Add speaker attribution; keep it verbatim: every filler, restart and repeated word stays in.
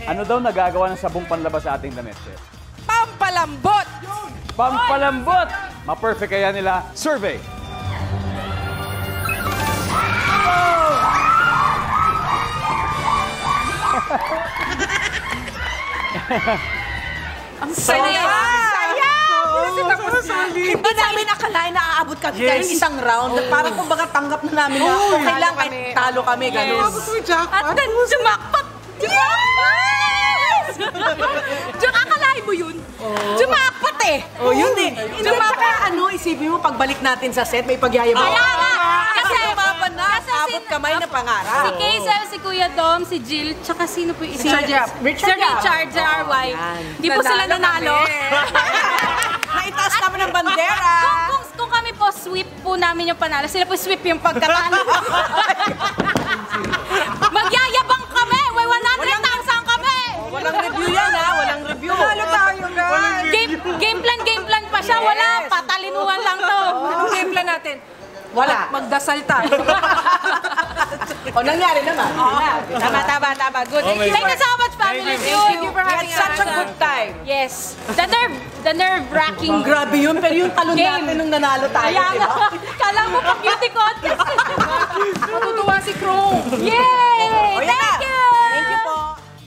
Speaker 1: Ano daw nagagawa ng sabong panlabas sa ating damit, Chef?
Speaker 2: Pampalambot!
Speaker 1: Pampalambot! Ma-perfect kaya nila. Survey!
Speaker 2: Ang saya! Saya!
Speaker 3: Hindi namin akalain na aabot kami kahit isang round. Parang kumbaga tanggap na namin na okay lang kahit talo kami. Ganun.
Speaker 2: At then, jumakpat! Yes! Diyak, akalain mo yun? Jumakpat eh!
Speaker 3: Oh, yun eh. Tsaka ano, isipin mo, pagbalik natin sa set, may pagyayabang.
Speaker 2: Kaya nga! Kasi,
Speaker 3: lumaban na,
Speaker 2: kasi
Speaker 3: abot
Speaker 2: si-
Speaker 3: kamay na pangarap.
Speaker 2: Si Kazel, si Kuya Dom, si Jill, tsaka sino po yung
Speaker 3: Si Richard.
Speaker 2: Sir Richard, J R Y. Di po sila nanalo.
Speaker 3: Naitaas namin ng bandera.
Speaker 2: Kung, kung, kung kami po, sweep po namin yung panalo. Sila po sweep yung pagkatalo. Magyayabang kami! May one hundred thousand kami!
Speaker 3: Walang review yan ha, walang review. Talo tayo guys.
Speaker 2: Game, game plan, game plan pa siya. Wala, patalinuhan lang to.
Speaker 3: Anong game plan natin? Wala. Magdasal tayo. O, nangyari naman.
Speaker 2: Tama, tama, tama. Good. Thank you, Thank you so much, family.
Speaker 3: Thank you for having such a good time.
Speaker 2: Yes. The nerve, the nerve-wracking.
Speaker 3: Grabe yun, pero yung talon
Speaker 2: Game.
Speaker 3: natin nung nanalo tayo,
Speaker 2: Kaya
Speaker 3: di
Speaker 2: nga,
Speaker 3: ba?
Speaker 2: kala mo pa beauty contest.
Speaker 3: Matutuwa si Crow.
Speaker 2: Yes!